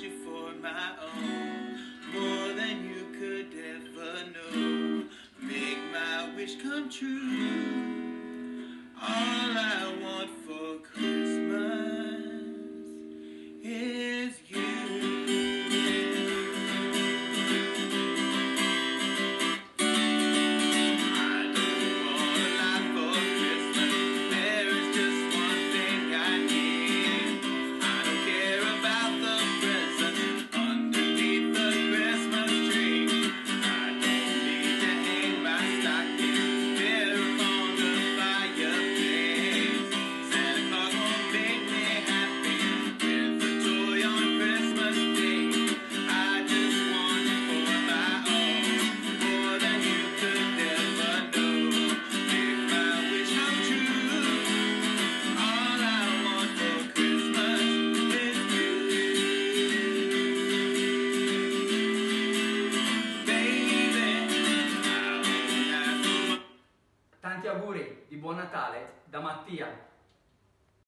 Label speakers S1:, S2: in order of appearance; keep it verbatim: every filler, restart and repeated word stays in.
S1: you for my own, more than you could ever know. Make my wish come true. All I want for Christmas is you.
S2: Tanti auguri di buon Natale da Mattia.